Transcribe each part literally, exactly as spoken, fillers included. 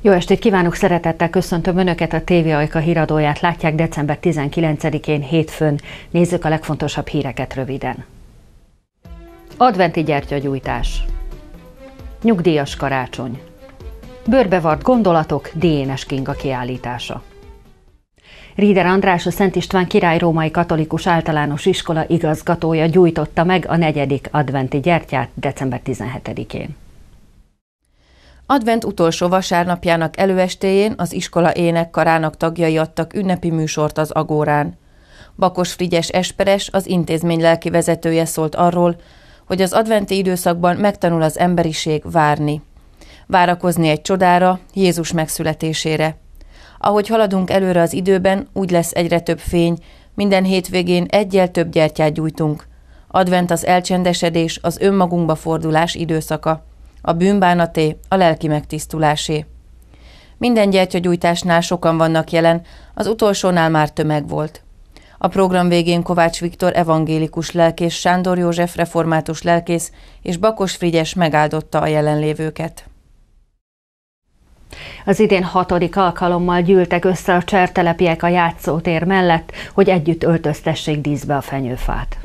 Jó estét kívánok, szeretettel köszöntöm Önöket, a té vé Ajka híradóját látják december tizenkilencedikén hétfőn. Nézzük a legfontosabb híreket röviden. Adventi gyertyagyújtás. Nyugdíjas karácsony. Bőrbevart gondolatok, Diénes Kinga kiállítása. Rieder András, a Szent István Király Római Katolikus Általános Iskola igazgatója gyújtotta meg a negyedik adventi gyertyát december tizenhetedikén. Advent utolsó vasárnapjának előestéjén az iskola énekkarának tagjai adtak ünnepi műsort az Agórán. Bakos Frigyes esperes, az intézmény lelki vezetője szólt arról, hogy az adventi időszakban megtanul az emberiség várni. Várakozni egy csodára, Jézus megszületésére. Ahogy haladunk előre az időben, úgy lesz egyre több fény, minden hétvégén egyel több gyertyát gyújtunk. Advent az elcsendesedés, az önmagunkba fordulás időszaka. A bűnbánaté, a lelki megtisztulásé. Minden gyertyagyújtásnál sokan vannak jelen, az utolsónál már tömeg volt. A program végén Kovács Viktor evangélikus lelkész, Sándor József református lelkész és Bakos Frigyes megáldotta a jelenlévőket. Az idén hatodik alkalommal gyűltek össze a csertelepiek a játszótér mellett, hogy együtt öltöztessék díszbe a fenyőfát.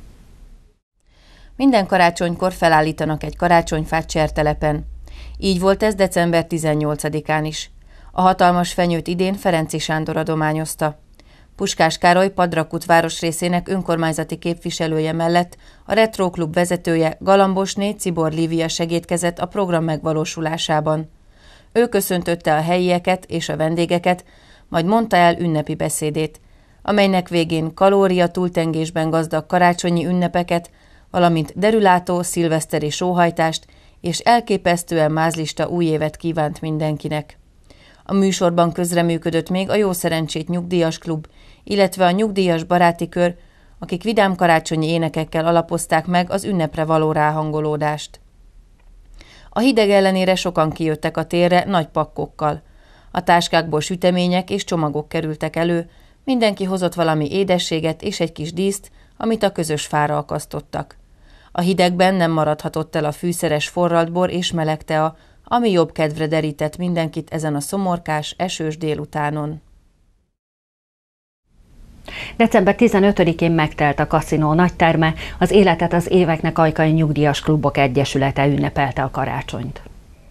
Minden karácsonykor felállítanak egy karácsonyfát csertelepen. Így volt ez december tizennyolcadikán is. A hatalmas fenyőt idén Ferenczy Sándor adományozta. Puskás Károly Padrakút városrészének önkormányzati képviselője mellett a Retro Klub vezetője, Galambosné Czibor Lívia segédkezett a program megvalósulásában. Ő köszöntötte a helyieket és a vendégeket, majd mondta el ünnepi beszédét, amelynek végén kalória túltengésben gazdag karácsonyi ünnepeket, valamint derülátó szilveszteri sóhajtást és elképesztően mázlista új évet kívánt mindenkinek. A műsorban közreműködött még a Jó Szerencsét Nyugdíjas Klub, illetve a Nyugdíjas Baráti Kör, akik vidám karácsonyi énekekkel alapozták meg az ünnepre való ráhangolódást. A hideg ellenére sokan kijöttek a térre nagy pakkokkal. A táskákból sütemények és csomagok kerültek elő, mindenki hozott valami édességet és egy kis díszt, amit a közös fára akasztottak. A hidegben nem maradhatott el a fűszeres forralt bor és meleg tea, ami jobb kedvre derített mindenkit ezen a szomorkás, esős délutánon. december tizenötödikén megtelt a kaszinó nagyterme, az Életet az éveknek Ajkai Nyugdíjas Klubok Egyesülete ünnepelte a karácsonyt.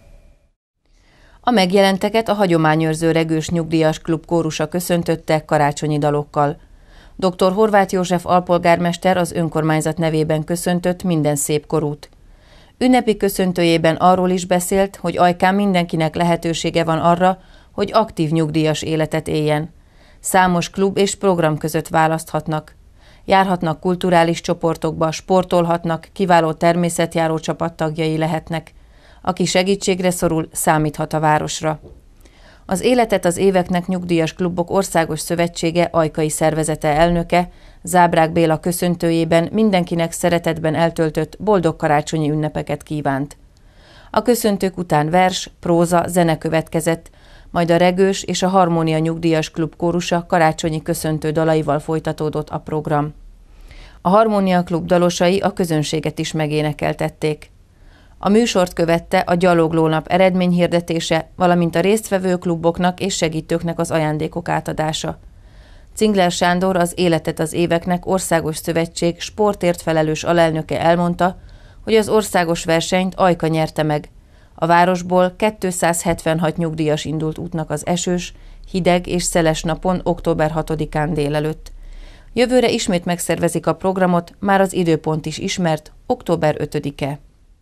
A megjelenteket a hagyományőrző Regős Nyugdíjas Klub kórusa köszöntötte karácsonyi dalokkal. doktor Horváth József alpolgármester az önkormányzat nevében köszöntött minden szép korút. Ünnepi köszöntőjében arról is beszélt, hogy Ajkán mindenkinek lehetősége van arra, hogy aktív nyugdíjas életet éljen. Számos klub és program között választhatnak. Járhatnak kulturális csoportokba, sportolhatnak, kiváló természetjáró csapattagjai lehetnek. Aki segítségre szorul, számíthat a városra. Az Életet az éveknek Nyugdíjas Klubok Országos Szövetsége ajkai szervezete elnöke, Zábrák Béla köszöntőjében mindenkinek szeretetben eltöltött boldog karácsonyi ünnepeket kívánt. A köszöntők után vers, próza, zene következett, majd a Regős és a Harmónia Nyugdíjas Klub kórusa karácsonyi köszöntő dalaival folytatódott a program. A Harmónia Klub dalosai a közönséget is megénekeltették. A műsort követte a Gyaloglónap eredményhirdetése, valamint a résztvevő kluboknak és segítőknek az ajándékok átadása. Cingler Sándor, az Életet az éveknek Országos Szövetség sportért felelős alelnöke elmondta, hogy az országos versenyt Ajka nyerte meg. A városból kétszázhetvenhat nyugdíjas indult útnak az esős, hideg és szeles napon október hatodikán délelőtt. Jövőre ismét megszervezik a programot, már az időpont is ismert, október ötödike.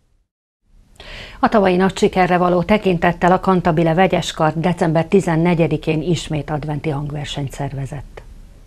A tavalyi nagy sikerre való tekintettel a Cantabile Vegyeskar december tizennegyedikén ismét adventi hangversenyt szervezett.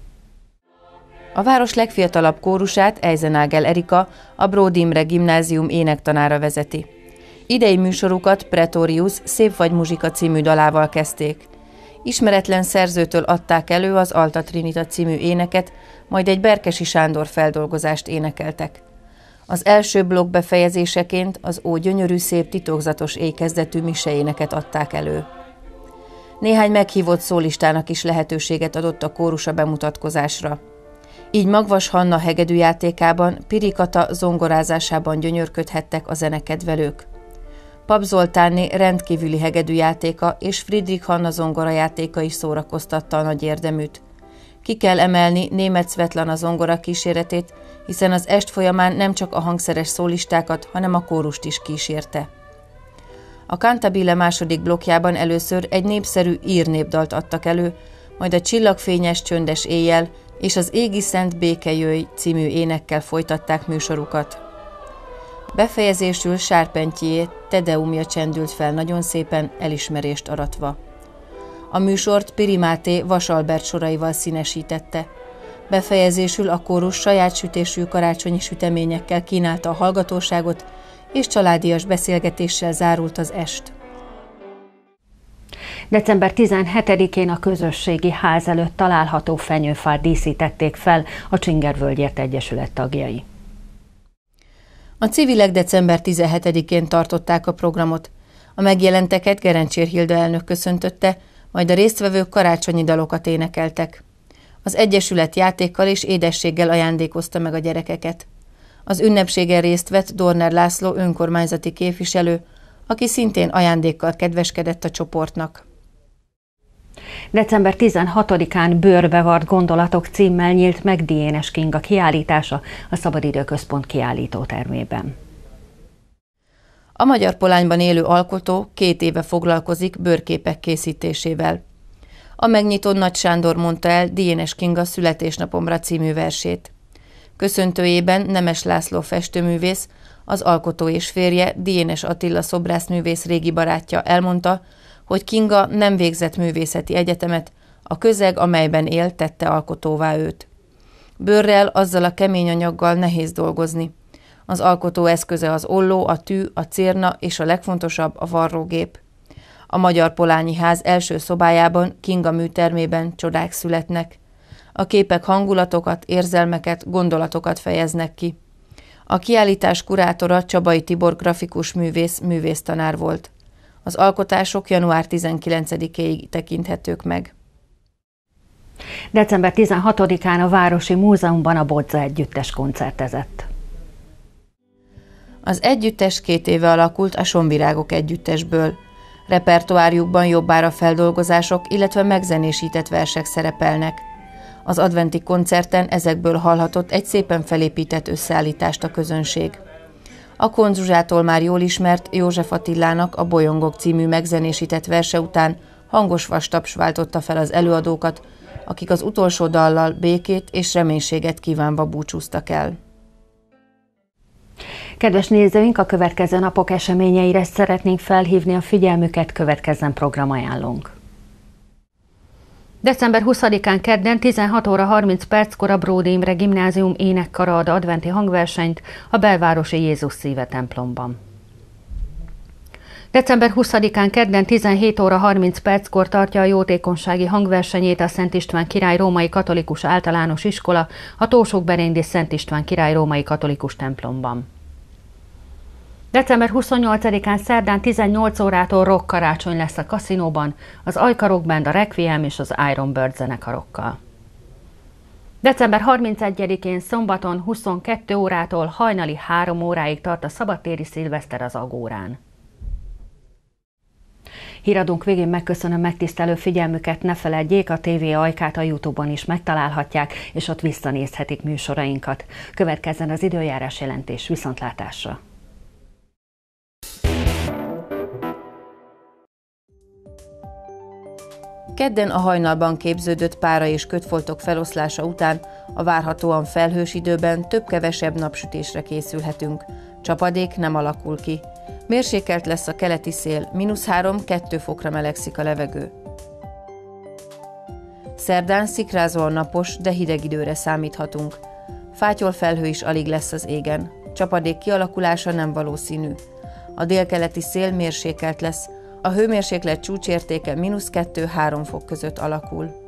A város legfiatalabb kórusát Eisenágel Erika, a Bródi Imre Gimnázium énektanára vezeti. Idei műsorukat Pretorius Szép vagy muzsika című dalával kezdték. Ismeretlen szerzőtől adták elő az Alta Trinita című éneket, majd egy Berkesi Sándor feldolgozást énekeltek. Az első blokk befejezéseként az Ó gyönyörű szép titokzatos éjkezdetű miseéneket adták elő. Néhány meghívott szólistának is lehetőséget adott a kórus a bemutatkozásra. Így Magvas Hanna hegedűjátékában, Piri Kata zongorázásában gyönyörködhettek a zenekedvelők. Pap Zoltánné rendkívüli hegedűjátéka és Friedrich Hanna zongorajátéka is szórakoztatta a nagy érdeműt. Ki kell emelni Németh Svetlana zongora kíséretét, hiszen az est folyamán nem csak a hangszeres szólistákat, hanem a kórust is kísérte. A Cantabile második blokkjában először egy népszerű ír népdalt adtak elő, majd a Csillagfényes csöndes éjjel és az Égi Szent Béke jöjj című énekkel folytatták műsorukat. Befejezésül Charpentier Tedeumja csendült fel nagyon szépen, elismerést aratva. A műsort Piri Máté Vas Albert soraival színesítette. Befejezésül a kórus saját sütésű karácsonyi süteményekkel kínálta a hallgatóságot, és családias beszélgetéssel zárult az est. december tizenhetedikén a közösségi ház előtt található fenyőfát díszítették fel a Csingervölgyért Egyesület tagjai. A civilek december tizenhetedikén tartották a programot. A megjelenteket Gerencsér Hilda elnök köszöntötte, majd a résztvevők karácsonyi dalokat énekeltek. Az Egyesület játékkal és édességgel ajándékozta meg a gyerekeket. Az ünnepségen részt vett Dorner László önkormányzati képviselő, aki szintén ajándékkal kedveskedett a csoportnak. december tizenhatodikán Bőrbevart gondolatok címmel nyílt meg Diénes Kinga kiállítása a Szabadidőközpont kiállítótermében. A Magyar Polányban élő alkotó két éve foglalkozik bőrképek készítésével. A megnyitón Nagy Sándor mondta el Diénes Kinga Születésnapomra című versét. Köszöntőjében Nemes László festőművész, az alkotó és férje, Diénes Attila szobrászművész régi barátja elmondta, hogy Kinga nem végzett művészeti egyetemet, a közeg, amelyben él, tette alkotóvá őt. Bőrrel, azzal a kemény anyaggal nehéz dolgozni. Az alkotó eszköze az olló, a tű, a cérna és a legfontosabb a varrógép. A Magyar Polányi Ház első szobájában, Kinga műtermében csodák születnek. A képek hangulatokat, érzelmeket, gondolatokat fejeznek ki. A kiállítás kurátora Csabai Tibor grafikus művész, művésztanár volt. Az alkotások január tizenkilencedikéig tekinthetők meg. december tizenhatodikán a Városi Múzeumban a Bodza Együttes koncertezett. Az együttes két éve alakult a Sonvirágok együttesből. Repertoárjukban jobbára feldolgozások, illetve megzenésített versek szerepelnek. Az adventi koncerten ezekből hallhatott egy szépen felépített összeállítást a közönség. A Kohn Zsuzsától már jól ismert József Attilának a Bolyongok című megzenésített verse után hangos vastaps váltotta fel az előadókat, akik az utolsó dallal békét és reménységet kívánva búcsúztak el. Kedves nézőink, a következő napok eseményeire szeretnénk felhívni a figyelmüket, következzen programajánlónk. december huszadikán kedden tizenhat óra harminc perckor a Bródi Imre Gimnázium énekkara ad adventi hangversenyt a belvárosi Jézus Szíve templomban. december huszadikán kedden tizenhét óra harminc perckor tartja a jótékonysági hangversenyét a Szent István Király Római Katolikus Általános Iskola a Tósok-Beréndi Szent István Király Római Katolikus templomban. december huszonnyolcadikán szerdán tizennyolc órától rock karácsony lesz a kaszinóban, az Ajka Rock Band, a Requiem és az Iron Bird zenekarokkal. december harmincegyedikén szombaton huszonkettő órától hajnali három óráig tart a szabadtéri szilveszter az Agórán. Híradónk végén megköszönöm megtisztelő figyelmüket, ne feledjék, a té vé Ajkát a YouTube-on is megtalálhatják, és ott visszanézhetik műsorainkat. Következzen az időjárás jelentés, viszontlátásra! Kedden a hajnalban képződött pára és kötfoltok feloszlása után a várhatóan felhős időben több-kevesebb napsütésre készülhetünk. Csapadék nem alakul ki. Mérsékelt lesz a keleti szél, mínusz három-kettő fokra melegszik a levegő. Szerdán szikrázóan napos, de hideg időre számíthatunk. Fátyol felhő is alig lesz az égen. Csapadék kialakulása nem valószínű. A délkeleti szél mérsékelt lesz, a hőmérséklet csúcsértéke mínusz kettő-három fok között alakul.